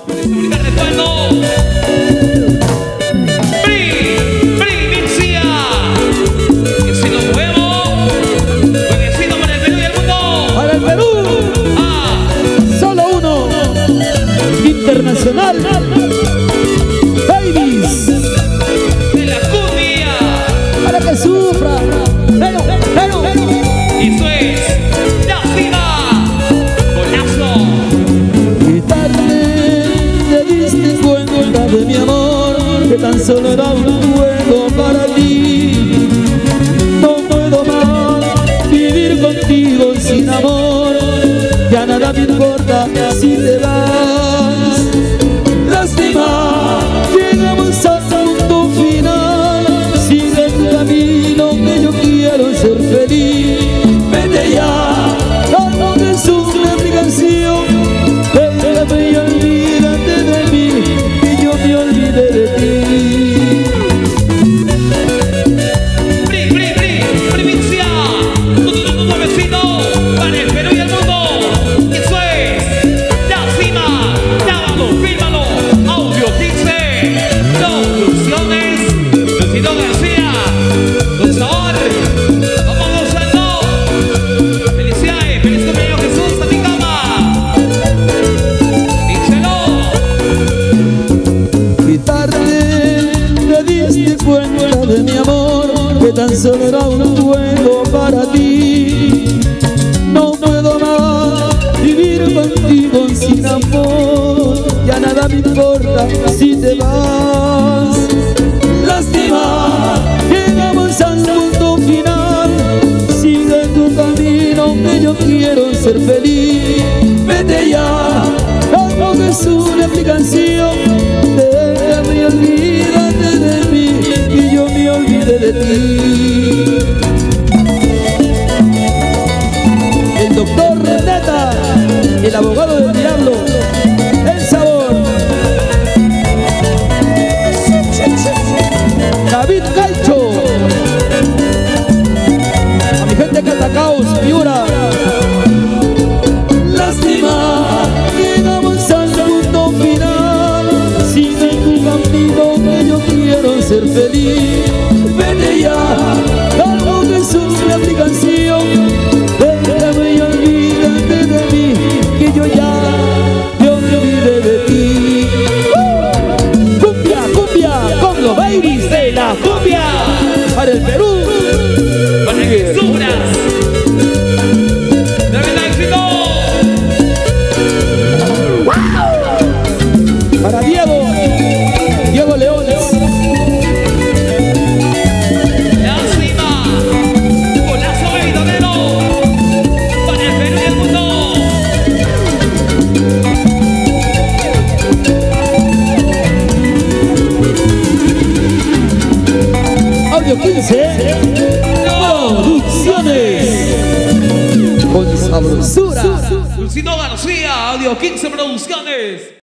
Seguridad de fuego. Primicia. Que si nos muevo, bendecido para el Perú y el mundo. Para el Perú. Solo uno. Internacional. Babies. De la cumbia. Para que sufra. Pero. Y eso es la cima. Golazo. Y tarde te diste cuenta de mi amor, que tan solo era un juego para ti. No puedo más vivir contigo sin amor. Ya nada me importa si te vas. Lástima, llegamos hasta un punto final. Sigue tu camino, que yo quiero ser feliz. Vete ya, no es una obligación. Déjame y olvídate de mí, y yo me olvidé de ti. Primicia. Tu vecino para el Perú y el mundo. Eso es la cima. Llámalo, fírmalo. Audio 15. Producciones. Lucido García. Con sabor. Vamos gozando. Felicidades. Feliz cumpleaños, Jesús, a mi cama. Díselo. Y tarde te diste cuenta de mi amor, que tan solo era un juego para ti. No puedo más vivir contigo sin amor. Ya nada me importa si te vas. Lástima, llegamos al punto final. Sigue tu camino, que yo quiero ser feliz. Vete ya, no es una aplicación. Déjame y olvídate de mí, y yo me olvidé de ti. El doctor Reneta, el abogado del diablo, el sabor. David Calcho, a mi gente que Catacaos, Piura. Lástima, llegamos al punto final. Sigue tu camino, que yo quiero ser feliz. Vete ya, no es una aplicación. Déjame y olvídate de mí, que yo ya me olvidé de ti. Cumbia, con los babies de la cumbia. Para el Perú. Para que sufras. De verdad, éxito. Para Diego Leones. La cima. Golazo verdadero. Para el Perú y el mundo. Audio 15. Producciones. Con sabrosura. Lucido García, Audio 15 Producciones.